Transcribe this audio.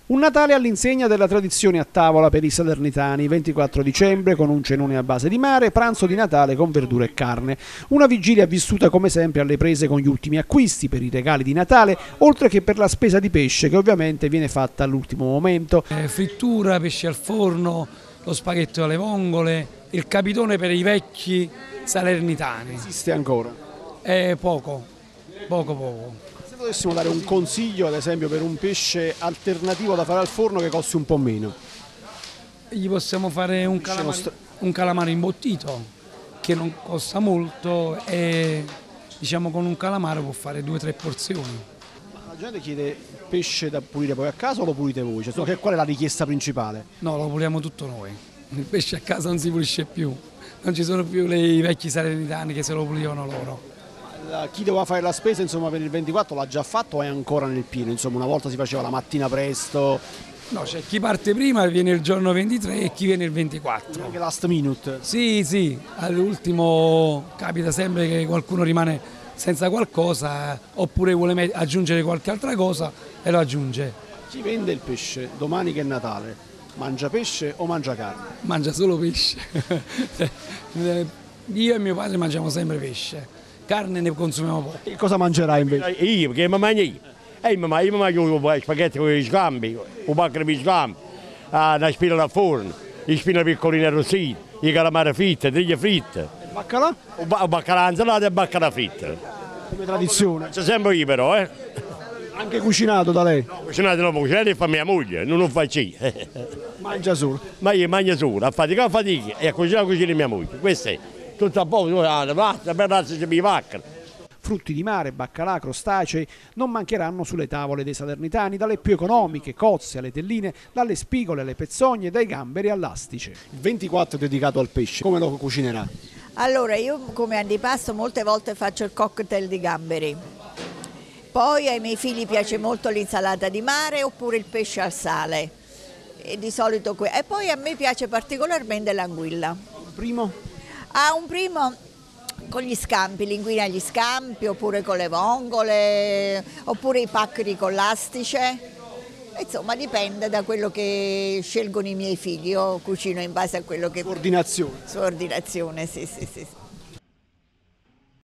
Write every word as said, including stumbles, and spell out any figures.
Un Natale all'insegna della tradizione a tavola per i salernitani, ventiquattro dicembre con un cenone a base di mare, pranzo di Natale con verdura e carne. Una vigilia vissuta come sempre alle prese con gli ultimi acquisti per i regali di Natale, oltre che per la spesa di pesce che ovviamente viene fatta all'ultimo momento. Eh, frittura, pesce al forno, lo spaghetto alle vongole, il capitone per i vecchi salernitani. Esiste ancora? Eh, poco, poco poco. Se dovessimo dare un consiglio, ad esempio, per un pesce alternativo da fare al forno che costi un po' meno? Gli possiamo fare un calamare, un calamare imbottito che non costa molto e diciamo con un calamare può fare due o tre porzioni. La gente chiede pesce da pulire poi a casa o lo pulite voi? Cioè, qual è la richiesta principale? No, lo puliamo tutto noi. Il pesce a casa non si pulisce più, non ci sono più i vecchi salernitani che se lo pulivano loro. Chi doveva fare la spesa insomma, per il ventiquattro l'ha già fatto o è ancora nel pieno? Insomma, una volta si faceva la mattina presto. No, c'è chi parte prima e viene il giorno ventitré e chi viene il ventiquattro. Anche last minute? Sì, sì, all'ultimo capita sempre che qualcuno rimane senza qualcosa oppure vuole aggiungere qualche altra cosa e lo aggiunge. Chi vende il pesce domani che è Natale? Mangia pesce o mangia carne? Mangia solo pesce. Io e mio padre mangiamo sempre pesce. Carne ne consumiamo poco. E cosa mangerai invece? Io, che mi mangio io. E mi mangio, io mi mangio i spaghetti con gli scampi, un pacco di scampi, una spina da forno, le spine piccoline arrostite, i calamari fritti, triglie fritte. Il baccalà? Un baccalà insalata e baccalà fritta. Come tradizione? C'è sempre io però, eh. Anche cucinato da lei? No, cucinato no, cucinato fa mia moglie, non lo faccio io. Mangia solo? Ma io mangio solo, a fatica a fatica e a cucinare la cucina mia moglie, questo è. Tutto a poco, per razze di vacca. Frutti di mare, baccalà, crostacei non mancheranno sulle tavole dei salernitani, dalle più economiche, cozze alle telline, dalle spigole alle pezzogne, dai gamberi all'astice. Il ventiquattro è dedicato al pesce, come lo cucinerà? Allora, io come antipasto molte volte faccio il cocktail di gamberi. Poi ai miei figli piace molto l'insalata di mare oppure il pesce al sale. E di solito que- e poi a me piace particolarmente l'anguilla. Il primo? Ah, un primo con gli scampi, linguine agli scampi, oppure con le vongole, oppure i paccheri con l'astice. Insomma, dipende da quello che scelgono i miei figli. Io cucino in base a quello che... Ordinazione. Su ordinazione, sì, sì, sì.